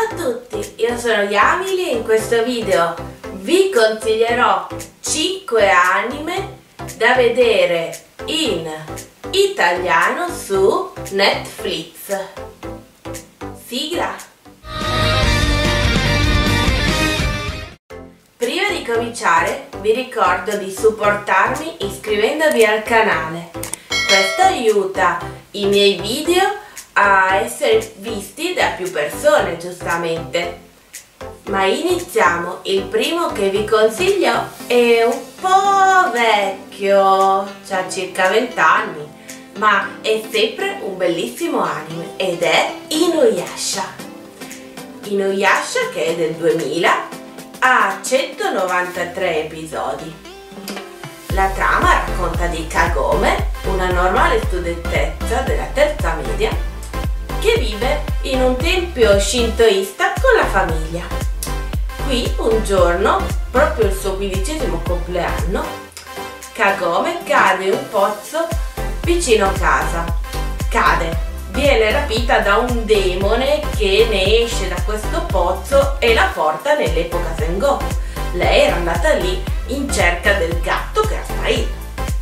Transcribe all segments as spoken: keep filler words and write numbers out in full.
Ciao a tutti, io sono Yamily e in questo video vi consiglierò cinque anime da vedere in italiano su Netflix. Sigla! Prima di cominciare vi ricordo di supportarmi iscrivendovi al canale. Questo aiuta i miei video a essere visti da più persone, giustamente. Ma iniziamo. Il primo che vi consiglio è un po' vecchio, c'ha circa venti anni, ma è sempre un bellissimo anime ed è Inuyasha. Inuyasha, che è del duemila, ha centonovantatré episodi. La trama racconta di Kagome, una normale studentessa della terza media, che vive in un tempio shintoista con la famiglia. Qui un giorno, proprio il suo quindicesimo compleanno, Kagome cade in un pozzo vicino casa. Cade, viene rapita da un demone che ne esce da questo pozzo e la porta nell'epoca Sengoku. Lei era andata lì in cerca del gatto che era sparito.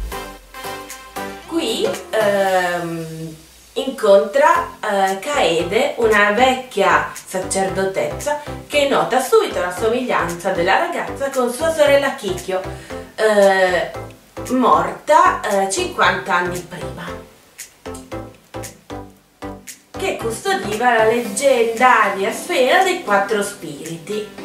Qui ehm, incontra eh, Kaede, una vecchia sacerdotessa che nota subito la somiglianza della ragazza con sua sorella Kikyo, eh, morta eh, cinquanta anni prima, che custodiva la leggendaria sfera dei quattro spiriti.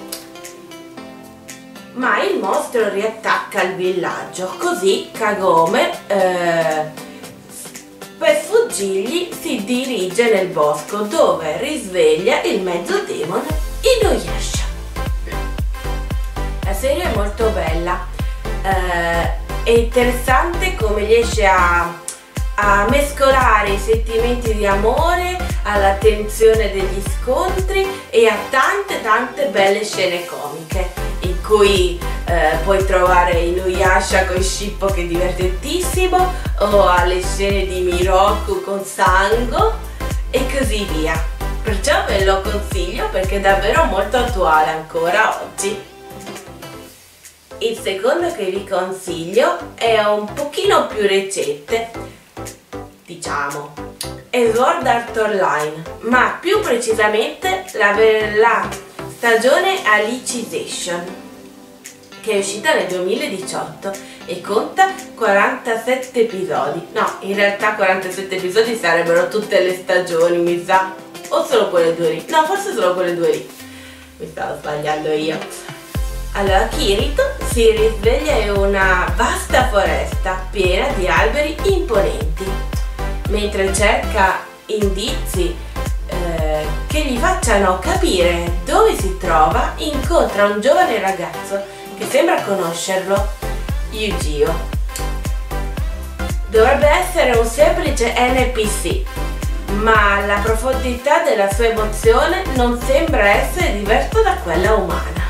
Ma il mostro riattacca il villaggio, così Kagome eh, per fuggirgli si dirige nel bosco, dove risveglia il mezzo demone Inuyasha. La serie è molto bella, eh, è interessante come riesce a, a mescolare i sentimenti di amore alla tensione degli scontri e a tante tante belle scene comiche, in cui eh, puoi trovare Inuyasha con Shippo, che è divertentissimo, o alle scene di Miroku con Sango e così via. Perciò ve lo consiglio perché è davvero molto attuale ancora oggi. Il secondo che vi consiglio è un pochino più recente, diciamo, è Sword Art Online, ma più precisamente la, la stagione Alicization, che è uscita nel duemiladiciotto e conta quarantasette episodi. No, in realtà quarantasette episodi sarebbero tutte le stagioni, mi sa, o solo quelle due lì. No, forse solo quelle due lì. Mi stavo sbagliando io. Allora, Kirito si risveglia in una vasta foresta piena di alberi imponenti. Mentre cerca indizi eh, che gli facciano capire dove si trova, incontra un giovane ragazzo che sembra conoscerlo, Yujiro. Dovrebbe essere un semplice N P C, ma la profondità della sua emozione non sembra essere diversa da quella umana.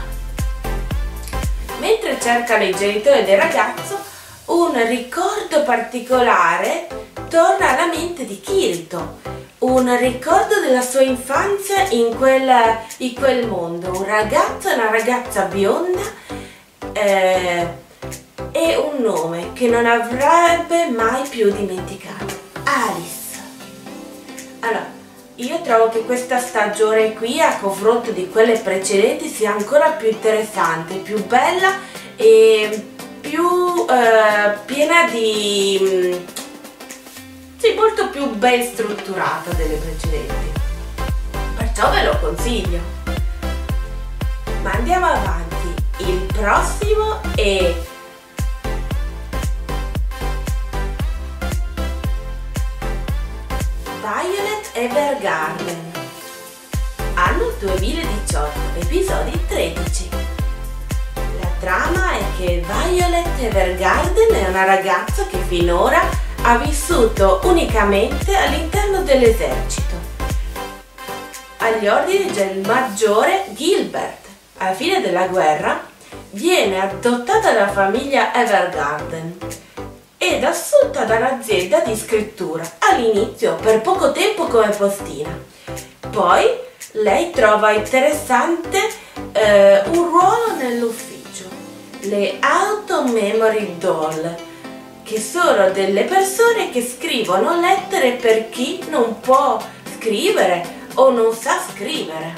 Mentre cercano i genitori del ragazzo, un ricordo particolare torna alla mente di Kirito, un ricordo della sua infanzia in quel, in quel mondo, un ragazzo e una ragazza bionda eh, e un nome che non avrebbe mai più dimenticato, Alice. Allora, io trovo che questa stagione qui, a confronto di quelle precedenti, sia ancora più interessante, più bella e più eh, piena di... sì, molto più ben strutturata delle precedenti. Perciò ve lo consiglio. Ma andiamo avanti. Il prossimo è Violet Evergarden, anno duemiladiciotto, episodi tredici. La trama è che Violet Evergarden è una ragazza che finora ha vissuto unicamente all'interno dell'esercito, agli ordini del maggiore Gilbert. Alla fine della guerra viene adottata dalla famiglia Evergarden ed assunta da un'azienda di scrittura, all'inizio per poco tempo come postina, poi lei trova interessante eh, un ruolo nell'ufficio, le auto memory doll, che sono delle persone che scrivono lettere per chi non può scrivere o non sa scrivere.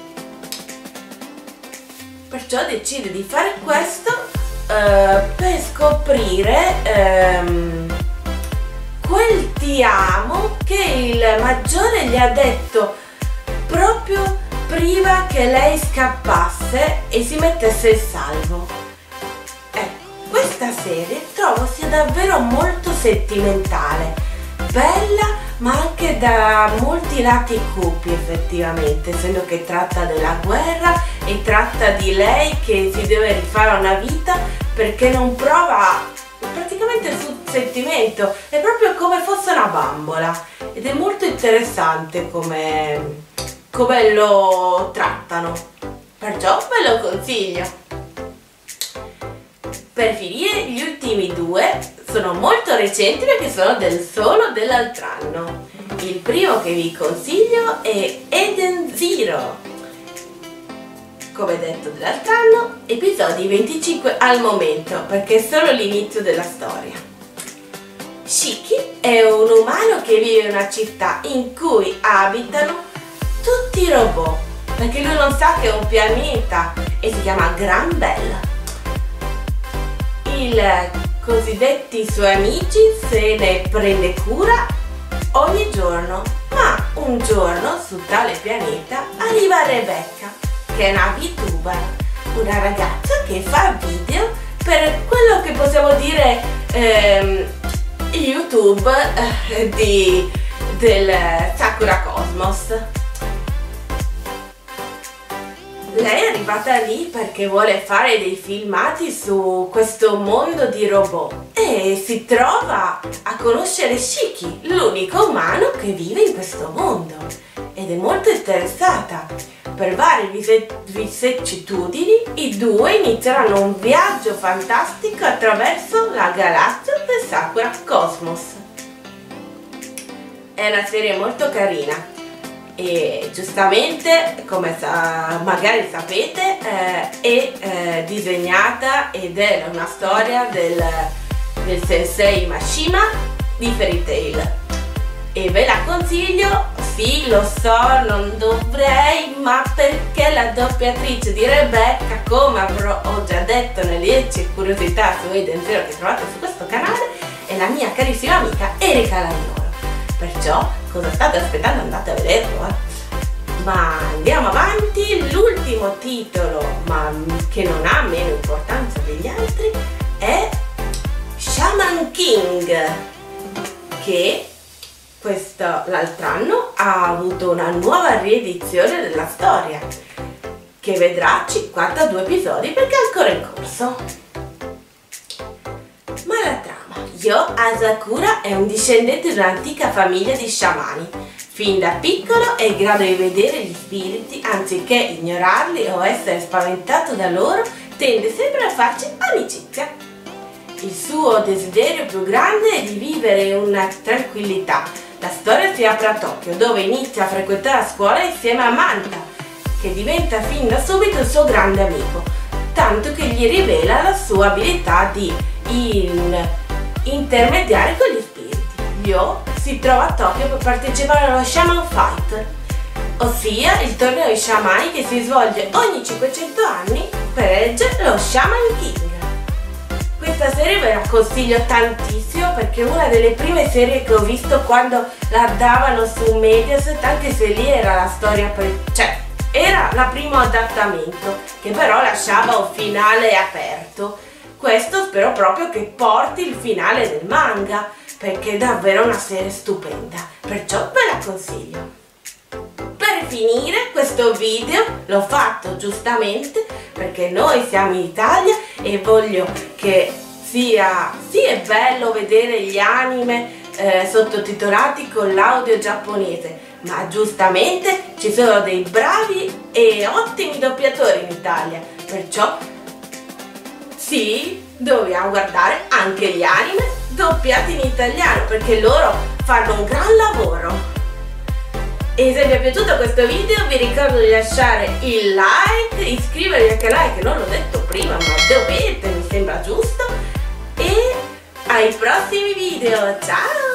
Perciò decide di fare questo eh, per scoprire ehm, quel ti amo che il maggiore gli ha detto proprio prima che lei scappasse e si mettesse in salvo. Ecco, questa serie trovo sia davvero molto sentimentale, bella, ma anche da molti lati cupi effettivamente, essendo che tratta della guerra e tratta di lei che si deve rifare una vita perché non prova praticamente il suo sentimento, è proprio come fosse una bambola, ed è molto interessante come, come lo trattano, perciò ve lo consiglio. Per finire, gli ultimi due sono molto recenti perché sono del solo dell'altro anno. Il primo che vi consiglio è Eden Zero, come detto dell'altro anno, episodi venticinque al momento perché è solo l'inizio della storia. Shiki è un umano che vive in una città in cui abitano tutti i robot, perché lui non sa che è un pianeta e si chiama Gran Bella. I cosiddetti suoi amici se ne prende cura ogni giorno, ma un giorno su tale pianeta arriva Rebecca, che è una VTuber, una ragazza che fa video per quello che possiamo dire ehm, YouTube eh, di, del Sakura Cosmos. Lei è arrivata lì perché vuole fare dei filmati su questo mondo di robot e si trova a conoscere Shiki, l'unico umano che vive in questo mondo, ed è molto interessata. Per varie vicissitudini i due inizieranno un viaggio fantastico attraverso la galassia del Sakura Cosmos. È una serie molto carina e giustamente, come sa, magari sapete, eh, è eh, disegnata ed è una storia del, del sensei Mashima di Fairy Tail e ve la consiglio. Sì, lo so, non dovrei, ma perché la doppiatrice di Rebecca, come avrò, ho già detto nelle dieci curiosità su Eden Zero che trovate su questo canale, è la mia carissima amica Erika Lagnolo. Perciò, cosa state aspettando? Andate a vederlo, eh? Ma andiamo avanti. L'ultimo titolo, ma che non ha meno importanza degli altri, è Shaman King, che l'altro anno ha avuto una nuova riedizione della storia che vedrà cinquantadue episodi perché è ancora in corso. Ma la trama: Yo Asakura è un discendente di un'antica famiglia di sciamani. Fin da piccolo è in grado di vedere gli spiriti, anziché ignorarli o essere spaventato da loro, tende sempre a farci amicizia. Il suo desiderio più grande è di vivere in una tranquillità. La storia si apre a Tokyo, dove inizia a frequentare la scuola insieme a Manta, che diventa fin da subito il suo grande amico, tanto che gli rivela la sua abilità di in intermediare con gli spiriti. Yo si trova a Tokyo per partecipare allo Shaman Fight, ossia il torneo di sciamani che si svolge ogni cinquecento anni per eleggere lo Shaman King. Questa serie ve la consiglio tantissimo perché è una delle prime serie che ho visto quando la davano su Mediaset, anche se lì era la storia, per... cioè era la primo adattamento che però lasciava un finale aperto. Questo spero proprio che porti il finale del manga perché è davvero una serie stupenda, perciò ve la consiglio. Per finire questo video l'ho fatto giustamente perché noi siamo in Italia e voglio che sia, sì, è bello vedere gli anime eh, sottotitolati con l'audio giapponese, ma giustamente ci sono dei bravi e ottimi doppiatori in Italia, perciò sì, dobbiamo guardare anche gli anime doppiati in italiano perché loro fanno un gran lavoro. E se vi è piaciuto questo video vi ricordo di lasciare il like, iscrivervi al canale che non l'ho detto prima ma dovete, mi sembra giusto, e ai prossimi video, ciao!